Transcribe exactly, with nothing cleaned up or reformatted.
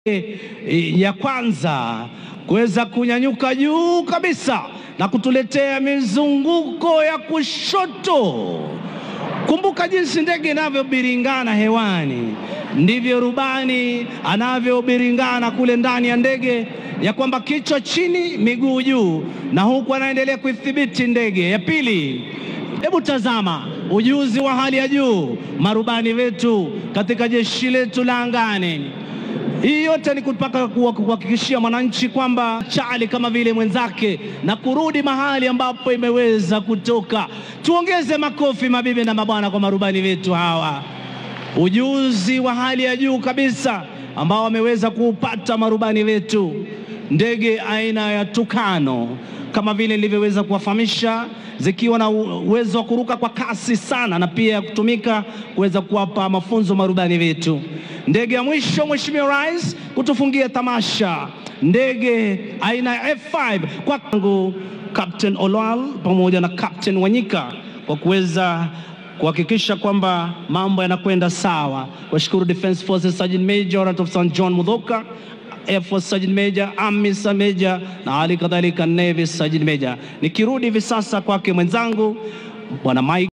ya kwanza kuweza kunyanyuka juu kabisa na kutuletea mizunguko ya kushoto. Kumbuka jinsi ndege inavyobiringana hewani, ndivyo rubani anavyobiringana kule ndani ya ndege, ya kwamba kichwa chini miguu juu, na huku anaendelea kuithibiti ndege. Ya pili, hebu tazama ujuzi wa hali ya juu marubani wetu katika jeshi letu la angani. Hii yote ni kutaka kuhakikishia mwananchi kwamba chali kama vile mwenzake na kurudi mahali ambapo imeweza kutoka. Tuongeze makofi mabibi na mabwana kwa marubani wetu hawa. Ujuzi wa hali ya juu kabisa ambao wameweza kuupata marubani wetu. Ndege aina ya Tucano kama vile nilivyoweza kuwafahamisha, zikiwa na uwezo wa kuruka kwa kasi sana na pia kutumika kuweza kuwapa mafunzo marubani wetu. Ndege ya mwisho, Mheshimiwa Rais, kutufungia tamasha, ndege aina ya F five kwa kangu Captain Olwal pamoja na Captain Wanyika kwa kuweza kuhakikisha kwamba mambo yanakwenda sawa. Washukuru Defense Forces Sergeant Major of Saint John Mudhoka, Air Force Sergeant Major, Army Major na hali kadhalika Navy Sergeant Major. Nikirudi hivi sasa kwake mwenzangu Bwana Mike